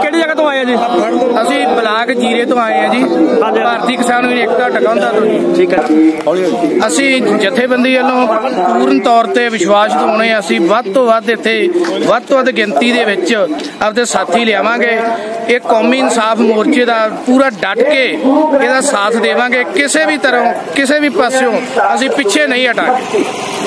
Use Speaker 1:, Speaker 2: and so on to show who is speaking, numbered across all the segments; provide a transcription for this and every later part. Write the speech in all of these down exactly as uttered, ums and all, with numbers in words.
Speaker 1: ਕਿਹੜੀ ਜਗ੍ਹਾ ਤੋਂ ਆਏ ਜੀ?
Speaker 2: ਅਸੀਂ ਬਲਾਕ ਜੀਰੇ ਤੋਂ ਆਏ ਆ ਜੀ, ਭਾਰਤੀ ਕਿਸਾਨ ਯੂਨੀਅਨ ਏਕਤਾ ਟਿਕਾਉਂਦਾ ਤੋਂ ਜੀ।
Speaker 1: ਠੀਕ ਹੈ।
Speaker 2: ਅਸੀਂ ਜਥੇਬੰਦੀ ਵੱਲੋਂ ਪੂਰਨ ਤੌਰ ਤੇ ਵਿਸ਼ਵਾਸ ਦਿਵਾਉਣੇ, ਅਸੀਂ ਵੱਧ ਤੋਂ ਵੱਧ ਇੱਥੇ ਵੱਧ ਤੋਂ ਵੱਧ ਗਿਣਤੀ ਦੇ ਵਿੱਚ ਆਪਦੇ ਸਾਥੀ ਲਿਆਵਾਂਗੇ। ਇਹ ਕੌਮੀ ਇਨਸਾਫ ਮੋਰਚੇ ਦਾ ਪੂਰਾ ਡਟ ਕੇ ਇਹਦਾ ਸਾਥ ਦੇਵਾਂਗੇ। ਕਿਸੇ ਵੀ ਤਰ੍ਹਾਂ ਕਿਸੇ ਵੀ ਪਾਸਿਓਂ ਅਸੀਂ ਪਿੱਛੇ ਨਹੀਂ ਹਟਾਂਗੇ।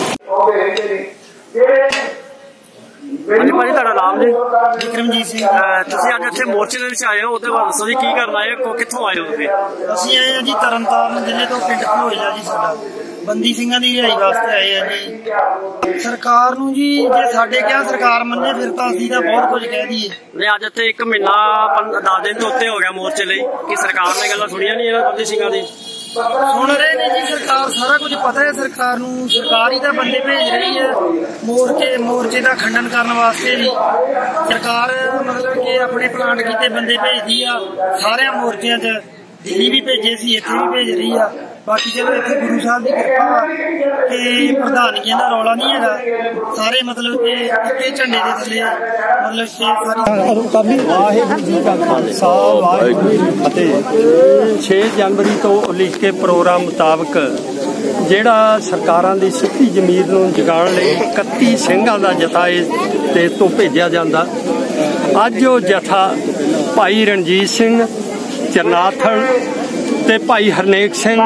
Speaker 1: ਹਾਂਜੀ ਭਾਜੀ, ਤੁਹਾਡਾ ਨਾਮ ਜੀ?
Speaker 3: ਵਿਕਰਮਜੀਤ ਸਿੰਘ।
Speaker 1: ਤੁਸੀਂ ਅੱਜ ਇੱਥੇ ਮੋਰਚੇ ਦੇ ਵਿੱਚ ਆਏ ਹੋ, ਉਹਦੇ ਬਾਰੇ ਦੱਸੋ ਜੀ, ਕੀ ਕਰਨਾ ਹੈ, ਕਿੱਥੋਂ ਆਏ ਹੋ ਤੁਸੀਂ?
Speaker 3: ਅਸੀਂ ਆਏ ਹਾਂ ਜੀ ਤਰਨਤਾਰਨ ਜ਼ਿਲ੍ਹੇ ਤੋਂ, ਪਿੰਡ ਭਲੋਈਆ ਜੀ ਸਾਡਾ। ਬੰਦੀ ਸਿੰਘਾਂ ਦੀ ਰਿਹਾਈ ਵਾਸਤੇ ਆਏ ਆ ਜੀ। ਸਰਕਾਰ ਨੂੰ ਜੀ ਜੇ ਸਾਡੇ ਕਿਹਾ ਸਰਕਾਰ ਮੰਨੇ ਫਿਰ ਤਾਂ ਅਸੀਂ ਤਾਂ ਬਹੁਤ ਕੁਝ ਕਹਿ ਦਈਏ।
Speaker 1: ਨਹੀਂ, ਅੱਜ ਇੱਥੇ ਇੱਕ ਮਹੀਨਾ ਦਸ ਦਿਨ ਤੋਂ ਉੱਤੇ ਹੋ ਗਿਆ ਮੋਰਚੇ ਲਈ, ਕਿ ਸਰਕਾਰ ਨੇ ਗੱਲਾਂ ਸੁਣੀਆਂ ਨਹੀਂ ਇਹਨਾਂ ਬੰਦੀ ਸਿੰਘਾਂ ਦੀ?
Speaker 3: ਸੁਣ ਰਹੇ ਨੇ ਜੀ, ਸਰਕਾਰ ਸਾਰਾ ਕੁਝ ਪਤਾ ਹੈ ਸਰਕਾਰ ਨੂੰ। ਸਰਕਾਰ ਹੀ ਤਾਂ ਬੰਦੇ ਭੇਜ ਰਹੀ ਹੈ ਮੋਰਚੇ ਮੋਰਚੇ ਦਾ ਖੰਡਨ ਕਰਨ ਵਾਸਤੇ ਜੀ। ਸਰਕਾਰ ਮਤਲਬ ਕਿ ਆਪਣੇ ਪਲਾਂਟ ਕੀਤੇ ਬੰਦੇ ਭੇਜਦੀ ਆ ਸਾਰਿਆਂ ਮੋਰਚਿਆਂ 'ਚ। ਦਿੱਲੀ ਵੀ ਭੇਜੇ ਸੀ, ਇੱਥੇ ਵੀ ਭੇਜ ਰਹੀ ਆ। ਬਾਕੀ ਚਲੋ ਇੱਥੇ ਗੁਰੂ ਸਾਹਿਬ ਦੀ ਕਿਰਪਾ ਤੇ ਪ੍ਰਧਾਨੀਆਂ ਦਾ ਰੌਲਾ ਨਹੀਂ ਹੈਗਾ। ਸਾਰੇ ਮਤਲਬ ਕਿ ਇੱਕੇ ਝੰਡੇ ਦੇ ਥੱਲੇ ਮਤਲਬ ਕਿ
Speaker 4: ਵਾਹਿਗੁਰੂ ਜੀ ਕਾ ਖਾਲਸਾ ਵਾਹਿਗੁਰੂ ਜੀ ਕੀ ਫਤਿਹ। ਛੇ ਜਨਵਰੀ ਤੋਂ ਉਲੀਕੇ ਪ੍ਰੋਗਰਾਮ ਮੁਤਾਬਕ ਜਿਹੜਾ ਸਰਕਾਰਾਂ ਦੀ ਸੁੱਤੀ ਜ਼ਮੀਰ ਨੂੰ ਜਗਾਉਣ ਲਈ ਇਕੱਤੀ ਸਿੰਘਾਂ ਦਾ ਜਥਾ ਇਸ ਤੇ ਤੋਂ ਭੇਜਿਆ ਜਾਂਦਾ। ਅੱਜ ਉਹ ਜਥਾ ਭਾਈ ਰਣਜੀਤ ਸਿੰਘ ਚਰਨਾਥਲ ਤੇ ਭਾਈ ਹਰਨੇਕ ਸਿੰਘ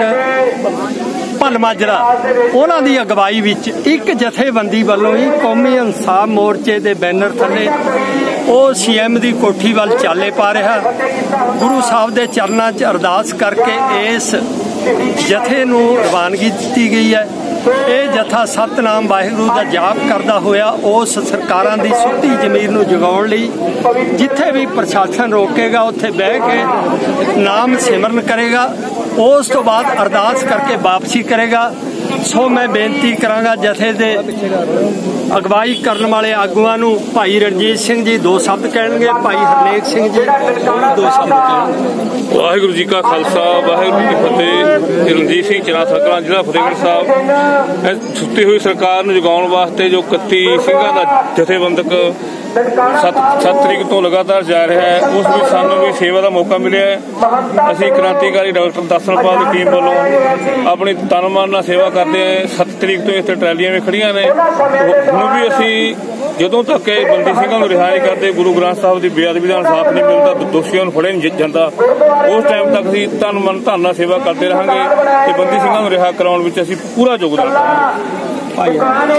Speaker 4: ਭਲਮਾਜਰਾ ਉਹਨਾਂ ਦੀ ਅਗਵਾਈ ਵਿੱਚ ਇੱਕ ਜਥੇਬੰਦੀ ਵੱਲੋਂ ਹੀ ਕੌਮੀ ਇਨਸਾਫ ਮੋਰਚੇ ਦੇ ਬੈਨਰ ਥੱਲੇ ਉਹ ਸੀ ਐਮ ਦੀ ਕੋਠੀ ਵੱਲ ਚਾਲੇ ਪਾ ਰਿਹਾ। ਗੁਰੂ ਸਾਹਿਬ ਦੇ ਚਰਨਾਂ 'ਚ ਅਰਦਾਸ ਕਰਕੇ ਇਸ ਜਥੇ ਨੂੰ ਰਵਾਨਗੀ ਦਿੱਤੀ ਗਈ ਹੈ। ਇਹ ਜਥਾ ਸਤਨਾਮ ਵਾਹਿਗੁਰੂ ਦਾ ਜਾਪ ਕਰਦਾ ਹੋਇਆ ਉਸ ਸਰਕਾਰਾਂ ਦੀ ਸੁੱਤੀ ਜ਼ਮੀਰ ਨੂੰ ਜਗਾਉਣ ਲਈ ਜਿੱਥੇ ਵੀ ਪ੍ਰਸ਼ਾਸਨ ਰੋਕੇਗਾ ਉੱਥੇ ਬਹਿ ਕੇ ਨਾਮ ਸਿਮਰਨ ਕਰੇਗਾ। ਉਸ ਤੋਂ ਬਾਅਦ ਅਰਦਾਸ ਕਰਕੇ ਵਾਪਸੀ ਕਰੇਗਾ। ਸੋ ਮੈਂ ਬੇਨਤੀ ਕਰਾਂਗਾ ਜਥੇ ਦੇ ਅਗਵਾਈ ਕਰਨ ਵਾਲੇ ਆਗੂਆਂ ਨੂੰ, ਭਾਈ ਰਣਜੀਤ ਸਿੰਘ ਜੀ ਦੋ ਸ਼ਬਦ ਕਹਿਣਗੇ, ਭਾਈ ਹਰਨੇਕ ਸਿੰਘ ਜੀ ਦੋ ਸ਼ਬਦ ਕਹਿਣਗੇ।
Speaker 5: ਵਾਹਿਗੁਰੂ ਜੀ ਕਾ ਖਾਲਸਾ ਵਾਹਿਗੁਰੂ ਜੀ ਕੀ ਫਤਿਹ। ਰਣਜੀਤ ਸਿੰਘ ਚਨਾਥਲ ਜ਼ਿਲ੍ਹਾ ਫਤਿਹਗੜ੍ਹ ਸਾਹਿਬ। ਸੁੱਤੀ ਹੋਈ ਸਰਕਾਰ ਨੂੰ ਜਗਾਉਣ ਵਾਸਤੇ ਜੋ ਇਕੱਤੀ ਸਿੰਘਾਂ ਦਾ ਜਥੇਬੰਦਕ ਸੱਤ ਸੱਤ ਤਰੀਕ ਤੋਂ ਲਗਾਤਾਰ ਜਾ ਰਿਹਾ ਹੈ, ਉਸ ਵਿੱਚ ਸਾਨੂੰ ਵੀ ਸੇਵਾ ਦਾ ਮੌਕਾ ਮਿਲਿਆ ਹੈ। ਅਸੀਂ ਕ੍ਰਾਂਤੀਕਾਰੀ ਡਾਕਟਰ ਦਰਸ਼ਨਪਾਲ ਦੀ ਟੀਮ ਵੱਲੋਂ ਆਪਣੀ ਤਨ ਮਨ ਨਾਲ ਸੇਵਾ ਕਰਦੇ ਹਾਂ। ਸੱਤ ਤਰੀਕ ਤੋਂ ਇੱਥੇ ਟਰਾਲੀਆਂ ਵੀ ਖੜੀਆਂ ਨੇ। ਹੁਣ ਵੀ ਅਸੀਂ ਜਦੋਂ ਤੱਕ ਇਹ ਬੰਦੀ ਸਿੰਘਾਂ ਨੂੰ ਰਿਹਾ ਨਹੀਂ ਕਰਦੇ, ਗੁਰੂ ਗ੍ਰੰਥ ਸਾਹਿਬ ਦੀ ਬੇਅਦਬੀ ਦਾ ਇਨਸਾਫ ਨਹੀਂ ਮਿਲਦਾ, ਦੋਸ਼ੀਆਂ ਨੂੰ ਫੜਿਆ ਨਹੀਂ ਜਾਂਦਾ, ਉਸ ਟਾਈਮ ਤੱਕ ਅਸੀਂ ਤਨ ਮਨ ਧਨ ਨਾਲ ਸੇਵਾ ਕਰਦੇ ਰਹਾਂਗੇ ਤੇ ਬੰਦੀ ਸਿੰਘਾਂ ਨੂੰ ਰਿਹਾ ਕਰਾਉਣ ਵਿੱਚ ਅਸੀਂ ਪੂਰਾ ਯੋਗਦਾਨ ਪਾਵਾਂਗੇ।
Speaker 6: ਭਾਈ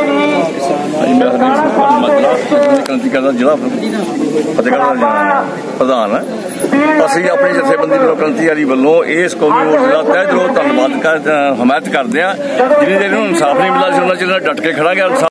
Speaker 6: ਮੈਂ ਕ੍ਰਾਂਤੀਕਾਰੀ ਦਾ ਜ਼ਿਲ੍ਹਾ ਫਤਿਹਗੜ੍ਹ ਦਾ ਪ੍ਰਧਾਨ ਹੈ। ਅਸੀਂ ਆਪਣੀ ਜਥੇਬੰਦੀ ਵੱਲੋਂ ਕ੍ਰਾਂਤੀਕਾਰੀ ਵੱਲੋਂ ਇਸ ਕੌਮੀ ਮੋਰਚੇ ਦਾ ਤਹਿ ਦਿਲੋਂ ਧੰਨਵਾਦ ਕਰ ਹਮਾਇਤ ਕਰਦੇ ਹਾਂ। ਜਿੰਨੀ ਦੇਰ ਨੂੰ ਇਨਸਾਫ ਨਹੀਂ ਮਿਲਦਾ ਸੀ ਉਹਨਾਂ ਚਿਰ ਡਟ ਕੇ ਖੜਾਂਗੇ।